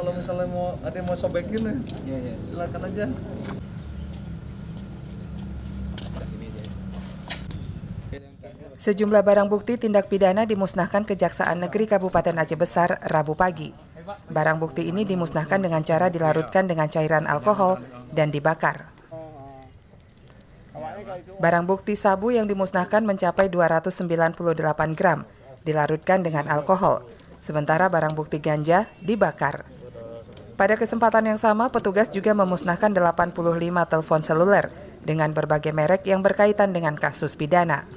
kalau misalnya ada yang mau sobekin ya, silakan aja. Sejumlah barang bukti tindak pidana dimusnahkan Kejaksaan Negeri Kabupaten Aceh Besar Rabu pagi. Barang bukti ini dimusnahkan dengan cara dilarutkan dengan cairan alkohol dan dibakar. Barang bukti sabu yang dimusnahkan mencapai 298 gram, dilarutkan dengan alkohol, sementara barang bukti ganja dibakar. Pada kesempatan yang sama, petugas juga memusnahkan 85 telepon seluler dengan berbagai merek yang berkaitan dengan kasus pidana.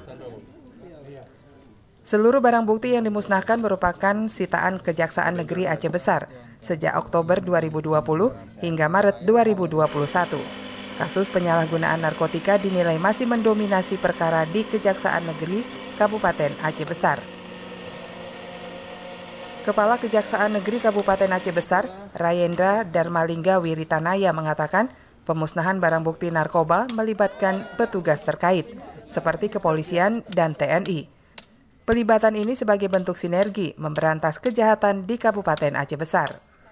Seluruh barang bukti yang dimusnahkan merupakan sitaan Kejaksaan Negeri Aceh Besar sejak Oktober 2020 hingga Maret 2021. Kasus penyalahgunaan narkotika dinilai masih mendominasi perkara di Kejaksaan Negeri Kabupaten Aceh Besar. Kepala Kejaksaan Negeri Kabupaten Aceh Besar, Rayendra Darmalingga Wiritanaya mengatakan pemusnahan barang bukti narkoba melibatkan petugas terkait, seperti kepolisian dan TNI. Pelibatan ini sebagai bentuk sinergi memberantas kejahatan di Kabupaten Aceh Besar.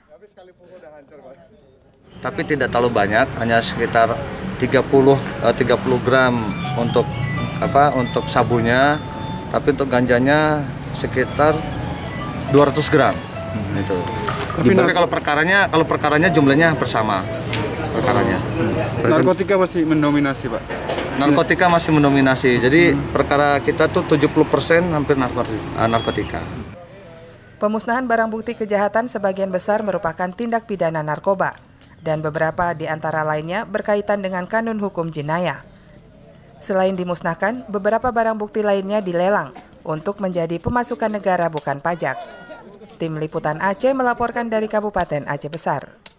Tapi tidak terlalu banyak, hanya sekitar 30 gram untuk sabunya, tapi untuk ganjanya sekitar 200 gram. Itu. Tapi kalau perkaranya jumlahnya bersama perkaranya. Narkotika masih mendominasi, Pak. Narkotika masih mendominasi, jadi perkara kita tuh 70% hampir narkotika. Pemusnahan barang bukti kejahatan sebagian besar merupakan tindak pidana narkoba, dan beberapa di antara lainnya berkaitan dengan kanun hukum jenayah. Selain dimusnahkan, beberapa barang bukti lainnya dilelang untuk menjadi pemasukan negara bukan pajak. Tim Liputan Aceh melaporkan dari Kabupaten Aceh Besar.